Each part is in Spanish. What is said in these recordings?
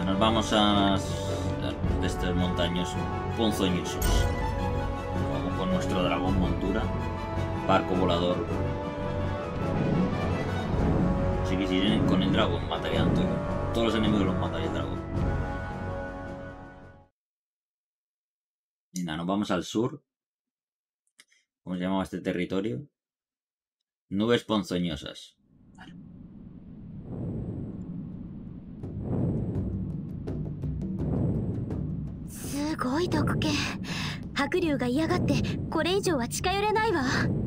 Vale, nos vamos a de estos montaños ponzoñosos. Vamos con nuestro dragón montura. Barco volador. Si quisieran con el dragón matarían todo. Todos los enemigos los mataría el dragón. Y nada, nos vamos al sur. ¿Cómo se llamaba este territorio? Nubes ponzoñosas. Vale. すごい毒気。白龍が嫌がってこれ以上は近寄れないわ。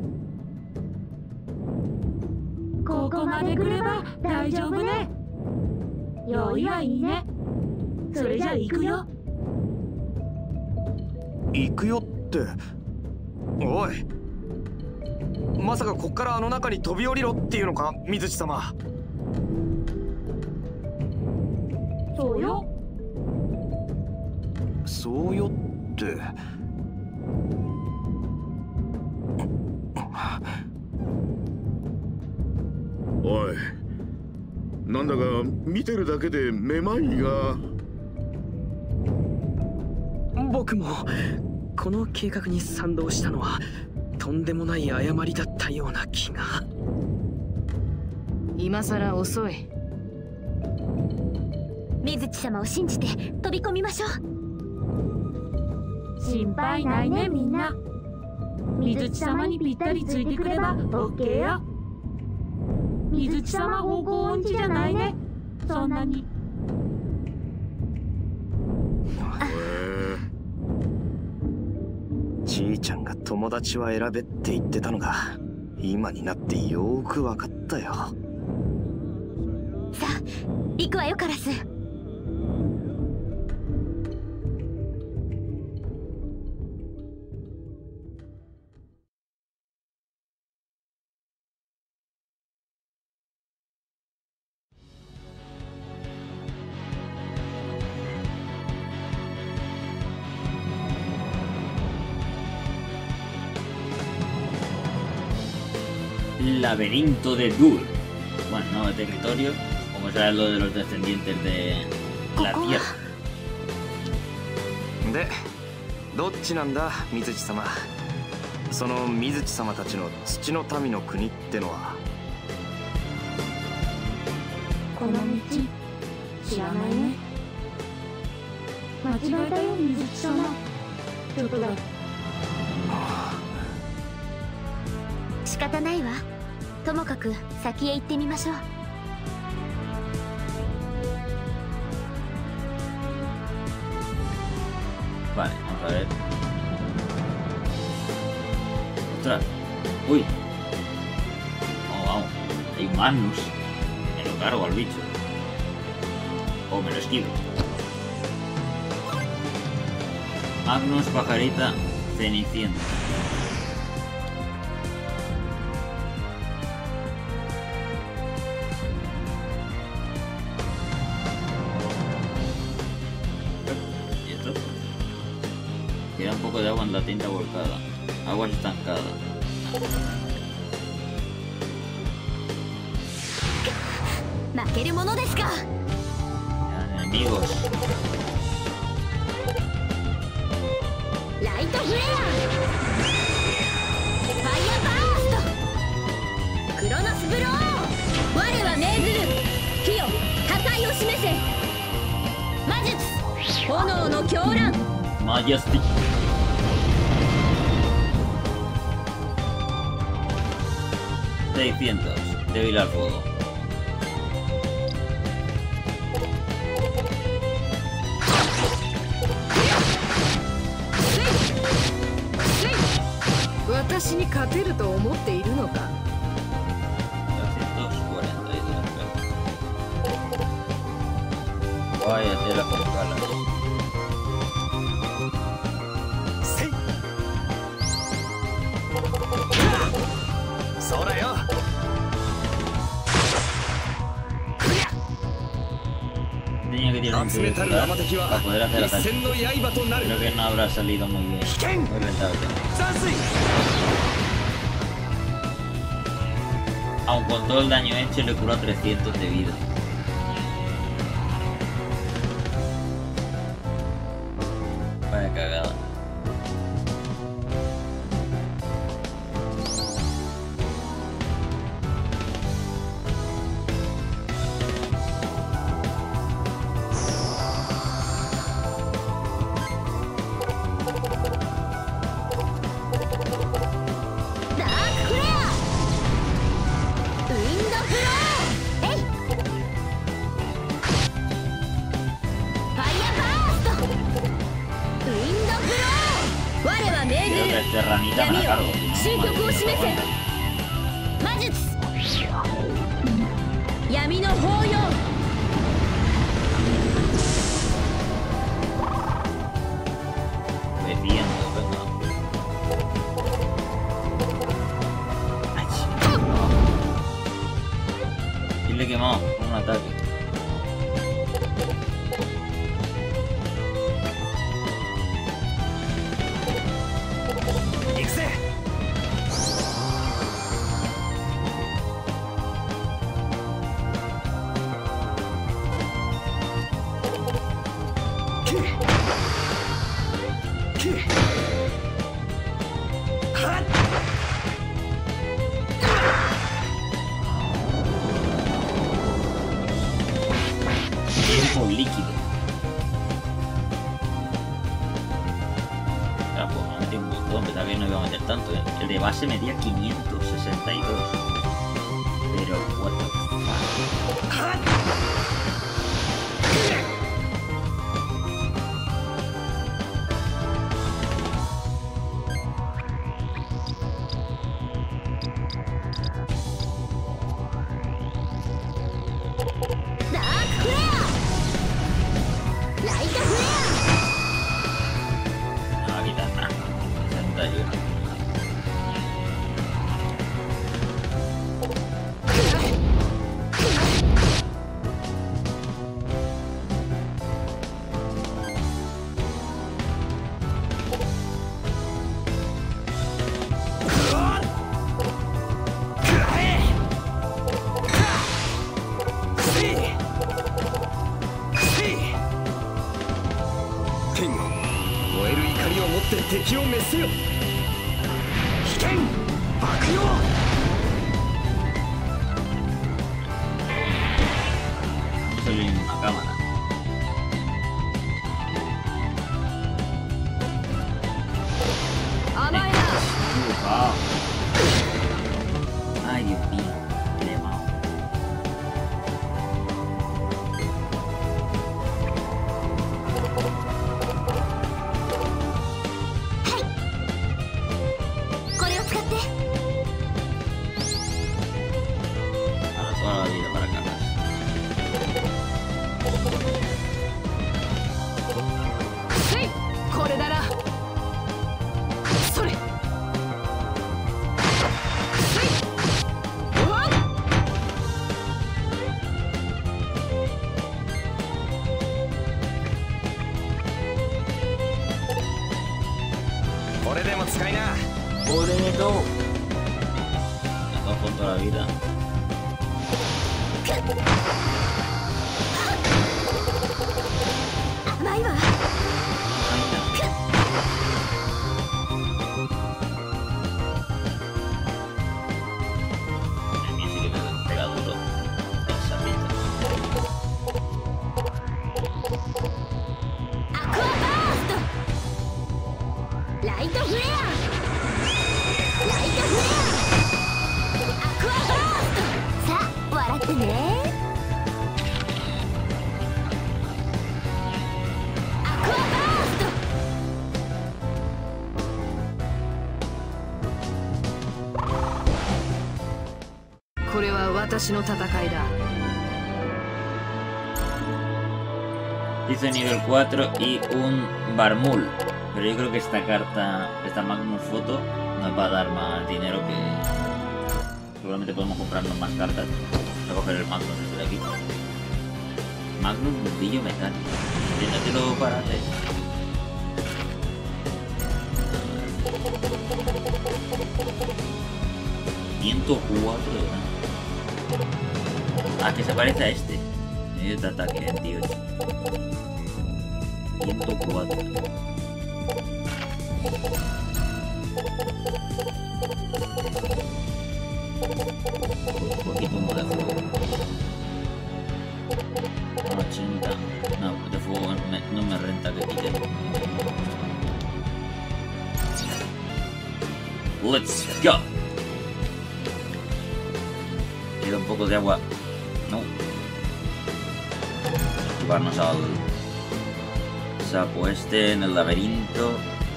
ここまで来れば大丈夫ね。用意はいいね。それじゃ行くよ。 行くよって。おい。まさかこっからあの中に飛び降りろっていうのか、水地様。 そうよ。 そうよって。 おい、なんだか見てるだけでめまいが。 僕もこの計画に賛同したのはとんでもない誤りだったような気が。 今さら遅い。 水地様を信じて飛び込みましょう。 心配ないねみんな。水地様にぴったりついてくれば OK よ。水地様方向音痴じゃないね。そんなに。 ちーちゃんが友達は選べって言ってたのが今になってよーく分かったよ。 さあ行くわよカラス。 Laberinto de Dur. Bueno, nuevo territorio. Como será lo de los descendientes de la tierra. で、どっちなんだ、水地様。その水地様たちの土の民の国ってのは。 この道知らないね。間違えたよ水地様。ちょっとだ。 仕方ないわ。ともかく先へ行ってみましょう。 Vale, vamos a ver. ¡Ostras! ¡Uy! Oh, vamos. Hay un Magnus. Me lo cargo al bicho. O me lo esquivo. Magnus, pajarita, cenicienta. Queda un poco de agua en la tinta volcada. Agua estancada. Enemigos. Light Flare. Fire Burst. Chronos Blow. 我は命ずる。火よ、破壊を示せ。魔術。炎の狂乱。 Majestic. Débil al fuego. Vaya tela con calas. Tenía que tirar un celular para poder hacer ataque. Creo que no habrá salido muy bien. Muy rentable. Aun con todo el daño hecho le curó 300 de vida. Una cagada. Esta ranita me la cargo. 終局を示せ。魔術闇の抱擁。 Bebiendo, venga. Y le he quemado con un ataque. Tiempo líquido. Claro, pues me metí un montón, pensaba que no iba a meter tanto. El de base metía 562. Pero, what the fuck. Solo en una cámara. Ay, Dios mío, le he amado. Ahora toda la vida para cagar. Con toda la vida. A mí sí que me pega duro el sapito. Dice nivel 4 y un Barmul. Pero yo creo que esta carta, esta Magnus Photo, nos va a dar más dinero que... Seguramente podemos comprarnos más cartas. Voy a coger el Magnus desde aquí. Magnus Nudillo Mecánico. Llénatelo para hacer. 104 de daño. Ah, que se parece a este. Medio de ataque, 28. 104. Un poquito humo de fuego. 80. No, de fuego no me renta que quite. Let's go. Queda un poco de agua. No. Llevarnos al sapo este en el laberinto.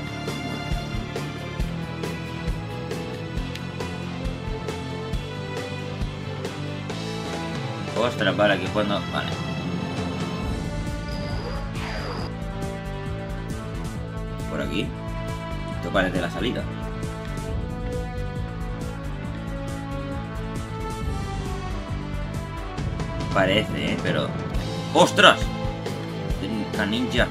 Ostras, para que cuando... Vale. Por aquí. Esto parece la salida. Parece, pero... ¡Ostras! La ninja.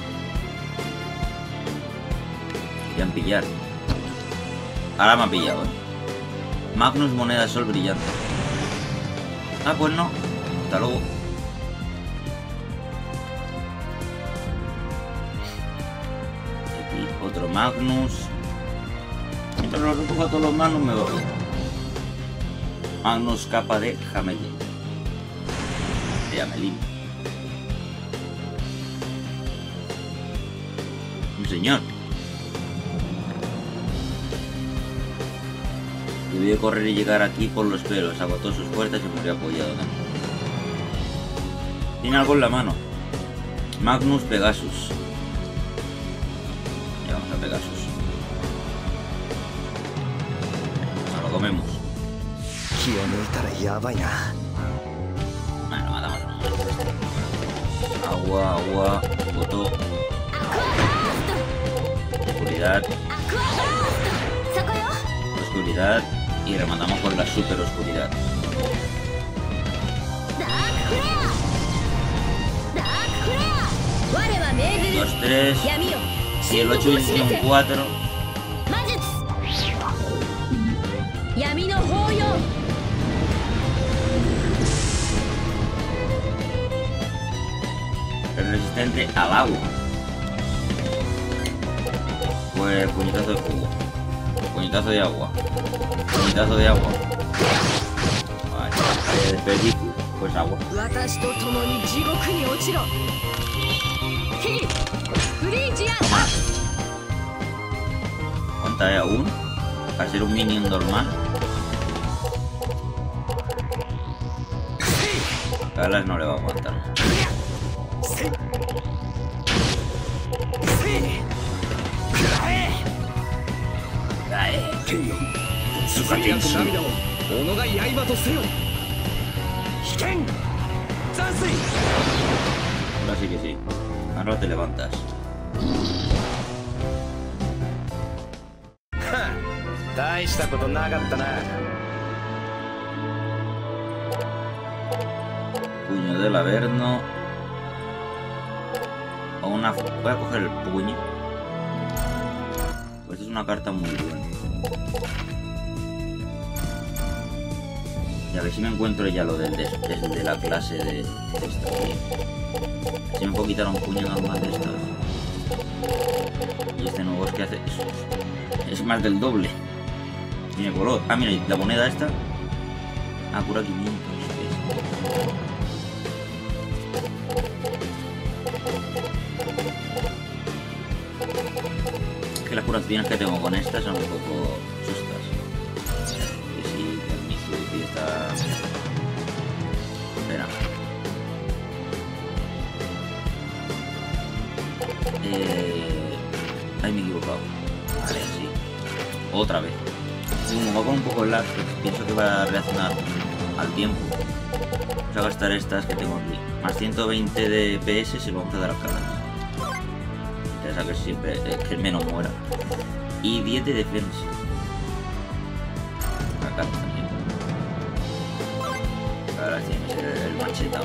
Querían pillar. Ahora me ha pillado, Magnus moneda de sol brillante. Ah, pues no. Hasta luego. Aquí otro Magnus. Mientras los recojo a todos los Magnus me voy. Magnus capa de Hamelin. De Hamelin. Un señor. Debió correr y llegar aquí por los pelos, agotó sus fuerzas y murió apoyado. Tiene algo en la mano. Magnus Pegasus. Llevamos a Pegasus. Nos lo comemos. Bueno, matamos. Agua, agua, botó. Oscuridad. Oscuridad. Y rematamos con la super oscuridad. 2, 3. Y el 8 tiene un 4. Es resistente al agua. Pues puñetazo de fuego. Puñetazo de agua. Puñetazo de agua. Vale, desperdicio. Pues agua. Toma. ¿Cuánta hay aún? Para ser un minion normal. Galas no le va a aguantar. Ahora sí que sí. Ahora te levantas. Puño del Averno. O una... Voy a coger el puño. Pues es una carta muy buena. Y a ver si me encuentro ya lo del de la clase de esta. Si me puedo quitar un puño normal de estas. Y este nuevo es que hace eso. Es más del doble. Tiene color. Ah, mira, la moneda esta. Ah, cura 500. Es que las curaciones que tengo con estas son un poco sustas. Que sí, que mi Zuki está... Espera. Ay, me he equivocado. Vale, sí. Otra vez. Como va con un poco el lag, pienso que va a reaccionar al tiempo. Vamos a gastar estas que tengo aquí. Más 120 de PS se lo vamos a dar a cada. Ya sabes que siempre que el menos muera. Y 10 de defensa. Acá también. Ahora tiene que ser el machetado.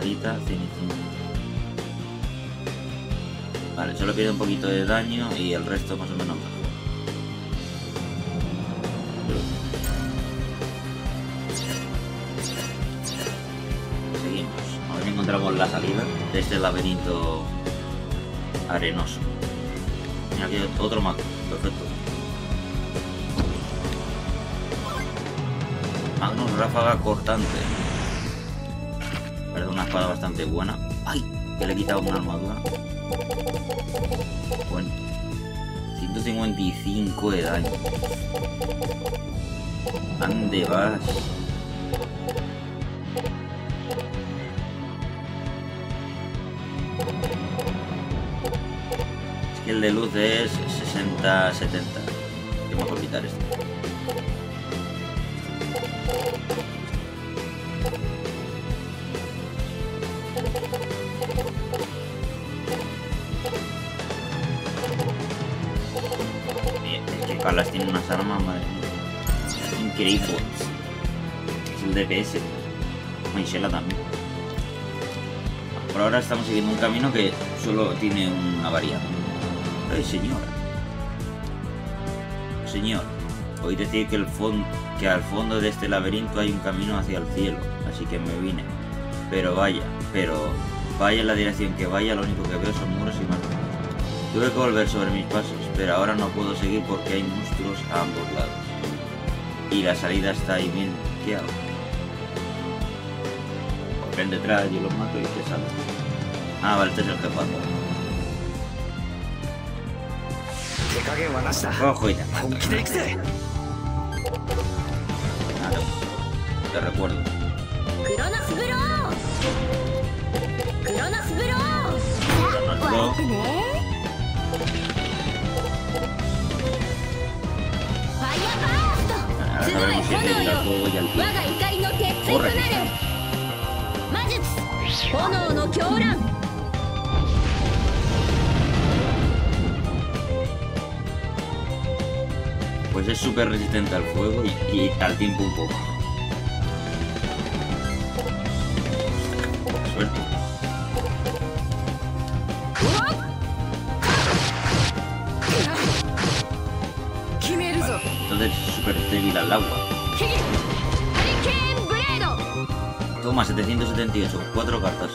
varita, Cenicienta. Vale, solo pierde un poquito de daño y el resto más o menos mejor. Seguimos. A ver si encontramos la salida de este laberinto arenoso. Mira, aquí hay otro mago. Perfecto. Magnus ráfaga cortante. Parece una espada bastante buena. ¡Ay! Que le he quitado una armadura. Bueno. 155 de daño. ¿Dónde vas? Es que el de luz es 60-70. Tengo que olvidar esto. Carlas tiene unas armas, madre mía. Increíble. Es el DPS. Maishela también. Por ahora estamos siguiendo un camino que solo tiene una variante. ¡Ay, señora! Señor, oí decir que al fondo de este laberinto hay un camino hacia el cielo, así que me vine. Pero vaya en la dirección que vaya, lo único que veo son muros y más. Tuve que volver sobre mis pasos, pero ahora no puedo seguir porque hay monstruos a ambos lados. Y la salida está ahí bien. ¿Qué hago? Pues ven detrás, yo los mato y te salgo. Ah, vale, este es el jefe. Ojo y te mato. Nada, te recuerdo. Sabemos que es el fuego y el tiempo. Corre. Pues es súper resistente al fuego y al tiempo un poco. Suerte. Entonces es súper débil al agua. Toma, 778, 4 cartas.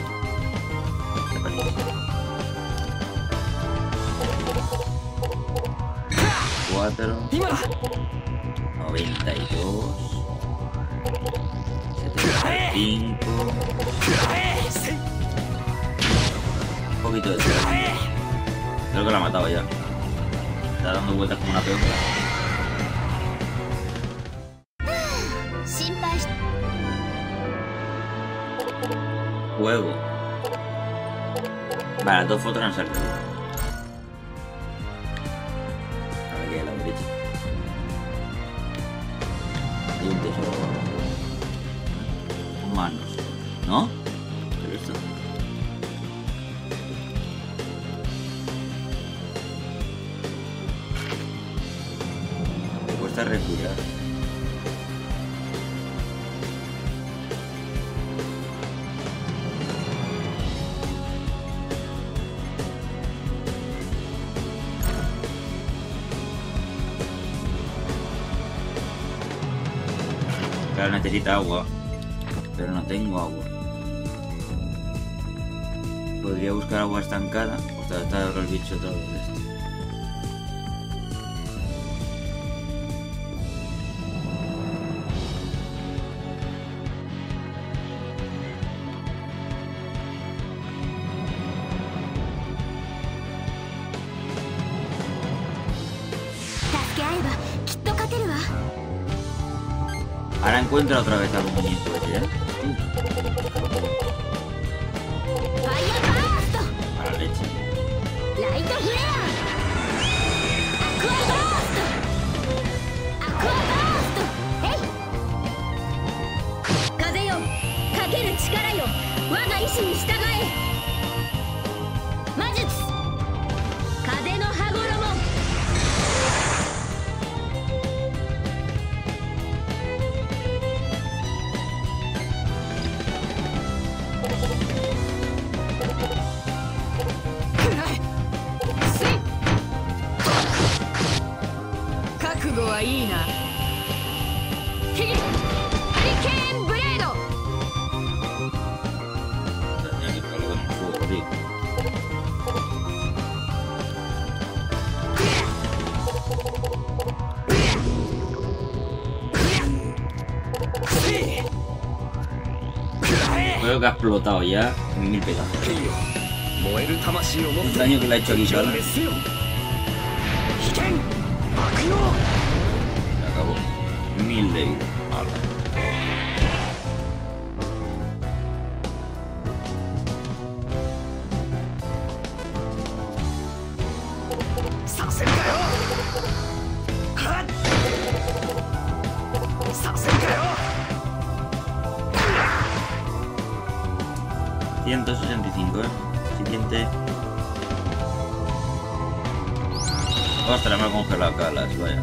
4 92 75. Un poquito de daño. Creo que la ha matado ya. Está dando vueltas como una peonza. Juego. Vale, las dos fotos han salido. A ver qué hay a la derecha. Hay un tesoro. Humanos. ¿No? ¿Qué es esto? Me cuesta respirar. Claro, necesita agua, pero no tengo agua. Podría buscar agua estancada o tratar el bicho otra vez de esto. Ahora encuentra otra vez algún muñeco ese, ¿eh? A la leche. 後はいいな。ヒギハリケーンブレード。 Tenía que pegarle con el fuego, tío. Creo que ha explotado ya 1000 pedazos. 燃える魂を持っ El て daño que le ha hecho aquí Sala. ですよ。危険悪用 Se acabó. 1000 de vida. Hala. させるかよ。はっさせるかよ。 165, Siguiente. Ostras, me ha congelado Calas, vaya.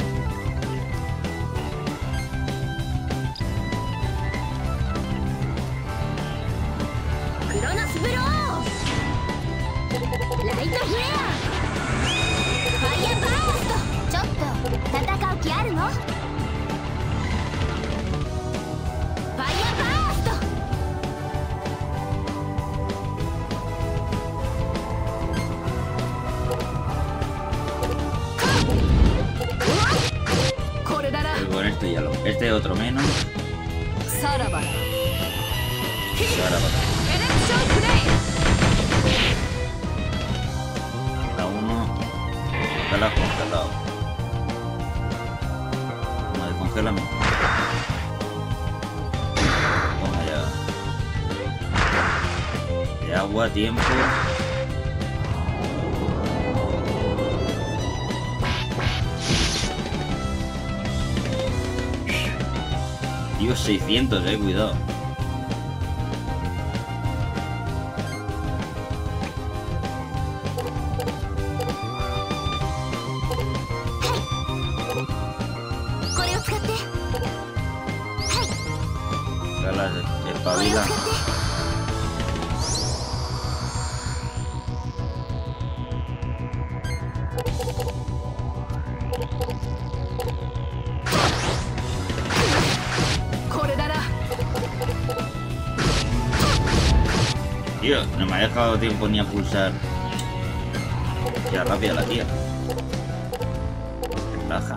Cronos Blow. Light Flare. Fire Burst. ちょっと戦う気あるの？ Fire Burst. これだな。 Pero con esto ya lo. Este otro menos. さらば。 Y ahora va. エレクションプレイ。 Cada uno. Calas congelado. No, descongélame. Toma ya. De agua, tiempo. Dios, 600, cuidado. Calas, espabila. Tío, no me ha dejado tiempo ni a pulsar. Ya rápida la tía. Relaja.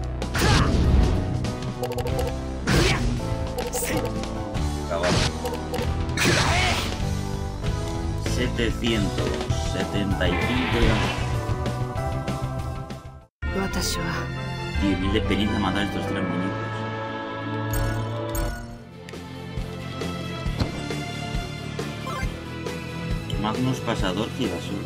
Acabamos. 775 ya. 私は Tío, 1000 de experiencia matar a estos 3 muñecos. Magnus Pasador Girasol.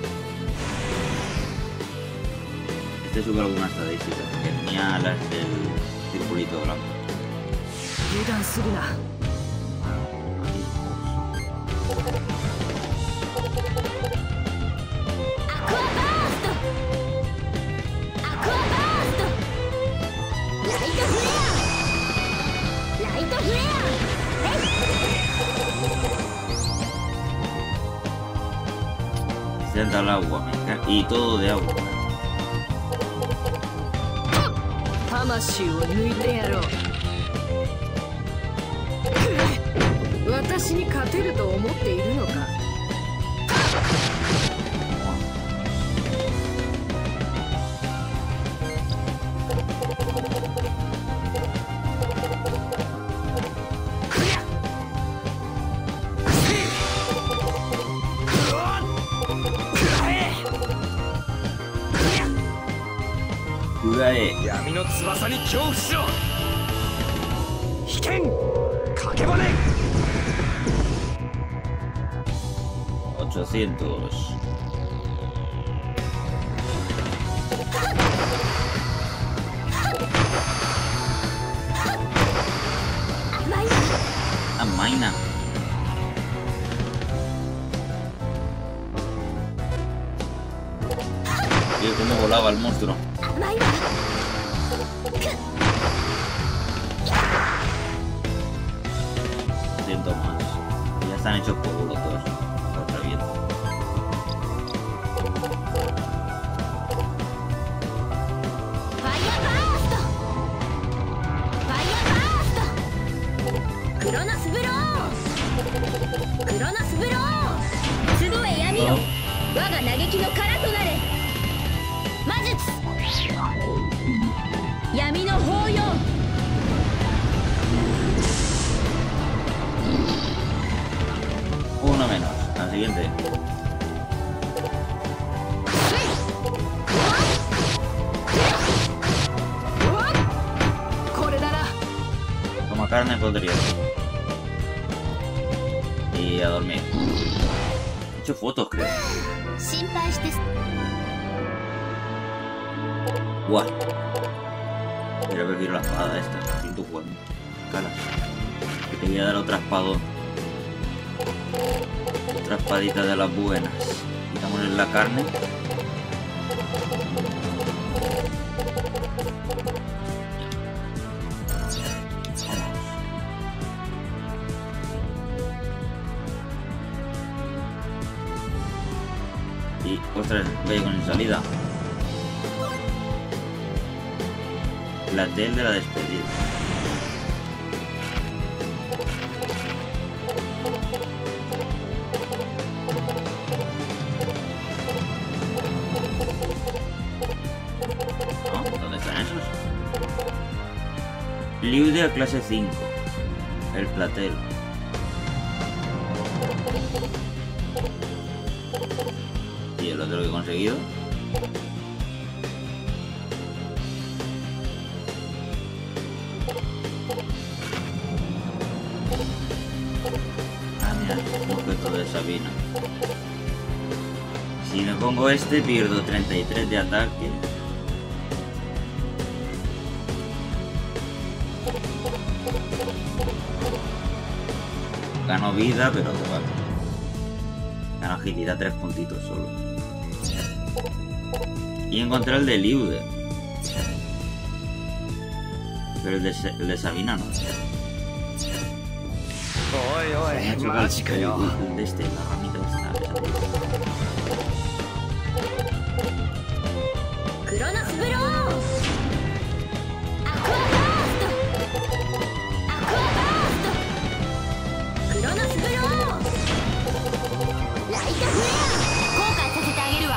Este sube alguna estadística. Que tenía las del circulito blanco. 油断するな。 Se da el agua, me cago. Y todo de agua. 魂を抜いてやろう。私に勝てると思っているのか。 闇の翼に恐怖しろ。危険かけばね。 800. Amaina. Tío, cómo volaba el monstruo. Siento más. Ya están hechos polvo los dos. Los reviento. siguiente. Toma carne, podría. Y a dormir. He hecho fotos, creo. Guau. Pero prefiero la espada esta. Y tú jugando. Calas. Que te voy a dar otra espadón. Otra espadita de las buenas. Quitamos la carne. Y ostras, vaya con salida. La tel de la despedida. ¿No? ¿Dónde están esos? Liude a clase 5. El platel. Y el otro que he conseguido. De Sabina. Si me pongo este, pierdo 33 de ataque. Gano vida, pero que vale. Gano agilidad 3 puntitos solo. Y encontré el de Liude. Pero el de Sabina no. Oye, macho que yo. De este, la ramita está. Cronos Blow. Aqua Burst. Aqua Burst. Cronos Blow. Light Flare. 後悔させてあげるわ。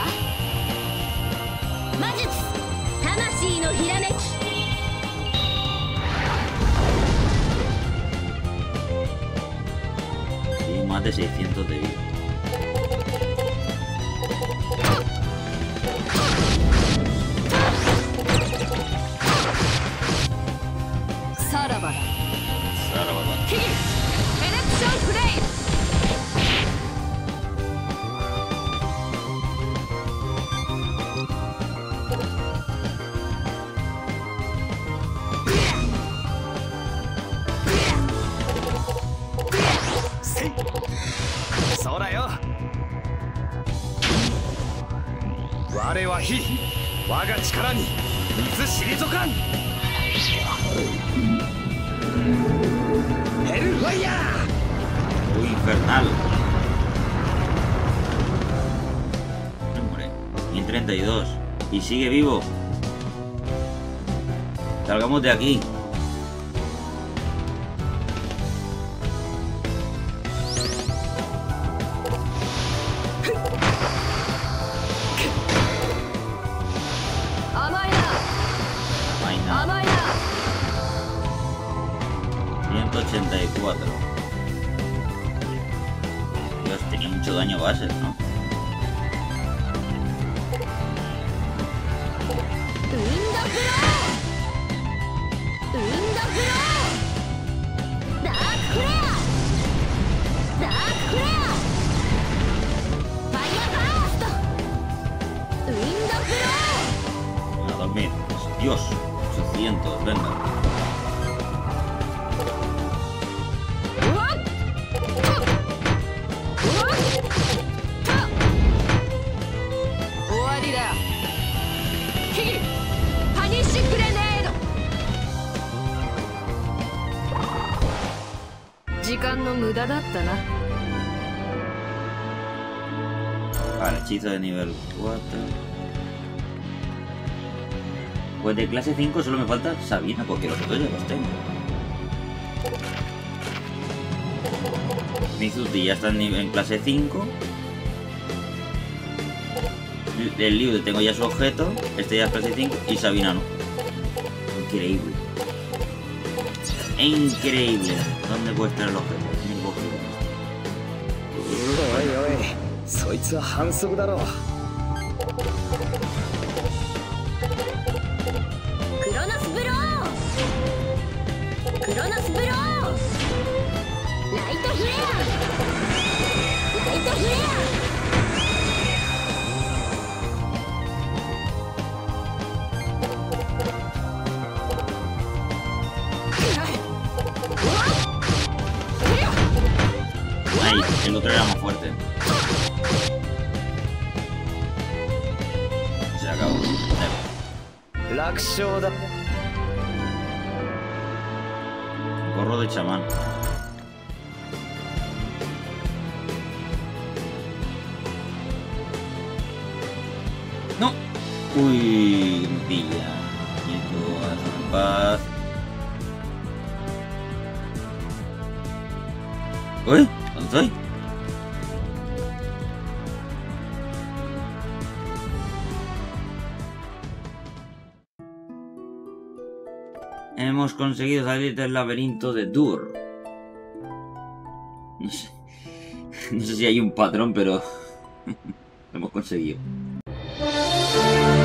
魔術。魂のひらめき。 Más de 600 de vida. Sarabara. Sarabara. Election Flame. Uy, infernal. Hombre, 1032. Y sigue vivo. Salgamos de aquí. Amaina. 184. Dios, tenía mucho daño base, ¿no? A dormir. Dios, 800, venga. Vale, hechizo de nivel 4. Pues de clase 5 solo me falta Sabina, porque los otros ya los tengo. Mizuti ya está en clase 5. El Liude tengo ya su objeto. Este ya es clase 5 y Sabina no. Increíble. Increíble. ¿Dónde puede estar el objeto? Oye. そいつは反則だろう。 クロノスブロー、クロノスブロー、ライトフレア、ライトフレア。 Ahí, el otro era más fuerte. Se acabó. Gorro de chamán. No. Uy, me pilla. Quieto, hazme en paz. Uy, ¿dónde estoy? Hemos conseguido salir del laberinto de Dur. No sé si hay un patrón, pero lo hemos conseguido.